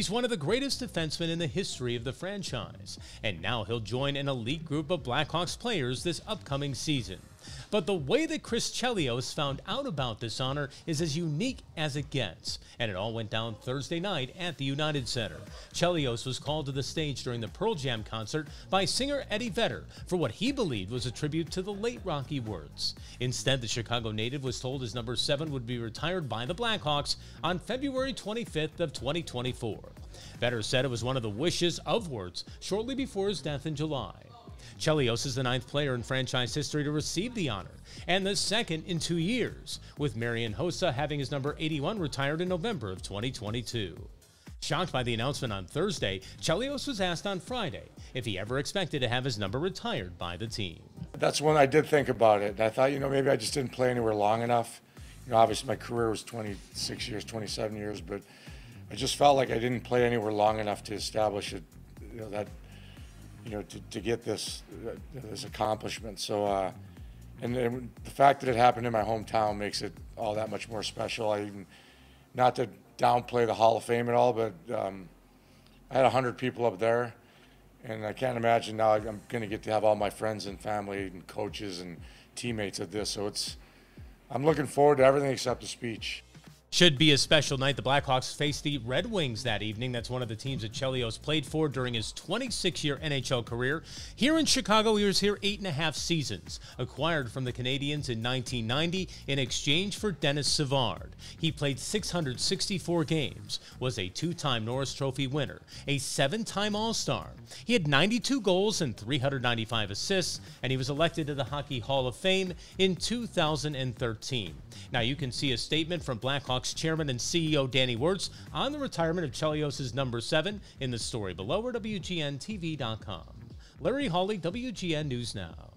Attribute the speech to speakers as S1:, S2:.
S1: He's one of the greatest defensemen in the history of the franchise, and now he'll join an elite group of Blackhawks players this upcoming season. But the way that Chris Chelios found out about this honor is as unique as it gets, and it all went down Thursday night at the United Center. Chelios was called to the stage during the Pearl Jam concert by singer Eddie Vedder for what he believed was a tribute to the late Rocky Wirtz. Instead, the Chicago native was told his number 7 would be retired by the Blackhawks on February 25th of 2024. Vedder said it was one of the wishes of Wirtz shortly before his death in July. Chelios is the 9th player in franchise history to receive the honor, and the second in 2 years, with Marian Hossa having his number 81 retired in November of 2022. Shocked by the announcement on Thursday, Chelios was asked on Friday if he ever expected to have his number retired by the team.
S2: That's when I did think about it. I thought, maybe I just didn't play anywhere long enough. Obviously my career was 26 years, 27 years, but I just felt like I didn't play anywhere long enough to establish it, to get this accomplishment. So, and the fact that it happened in my hometown makes it all that much more special. Not to downplay the Hall of Fame at all, but I had 100 people up there, and I can't imagine now I'm going to get to have all my friends and family and coaches and teammates at this. So I'm looking forward to everything except the speech.
S1: Should be a special night. The Blackhawks face the Red Wings that evening. That's one of the teams that Chelios played for during his 26-year NHL career. Here in Chicago, he was here 8.5 seasons. Acquired from the Canadiens in 1990 in exchange for Dennis Savard. He played 664 games, was a 2-time Norris Trophy winner, a 7-time All-Star. He had 92 goals and 395 assists, and he was elected to the Hockey Hall of Fame in 2013. Now, you can see a statement from Blackhawks Chairman and CEO Danny Wirtz on the retirement of Chelios' number 7 in the story below or WGNTV.com. Larry Hawley, WGN News Now.